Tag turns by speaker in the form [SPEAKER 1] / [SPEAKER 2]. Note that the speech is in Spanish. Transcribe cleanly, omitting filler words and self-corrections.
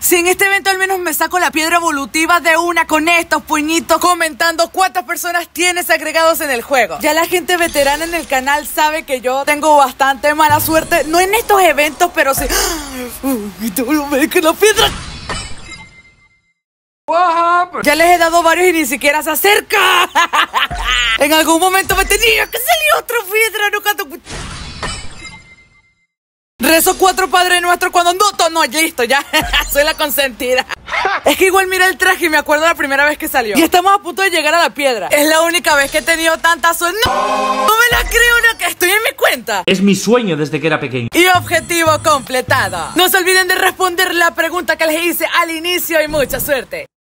[SPEAKER 1] Si en este evento al menos me saco la piedra evolutiva de una con estos puñitos comentando cuántas personas tienes agregados en el juego. Ya la gente veterana en el canal sabe que yo tengo bastante mala suerte. No en estos eventos, pero sí. Que la piedra. Ya les he dado varios y ni siquiera se acerca. En algún momento me tenía que salir otra piedra. No. Rezo 4 Padre Nuestro cuando no, listo, ya. Soy la consentida. Es que igual mira el traje y me acuerdo la primera vez que salió. Y estamos a punto de llegar a la piedra. Es la única vez que he tenido tanta suerte. No me la creo, no, que estoy en mi cuenta.
[SPEAKER 2] Es mi sueño desde que era pequeño.
[SPEAKER 1] Y objetivo completado. No se olviden de responder la pregunta que les hice al inicio y mucha suerte.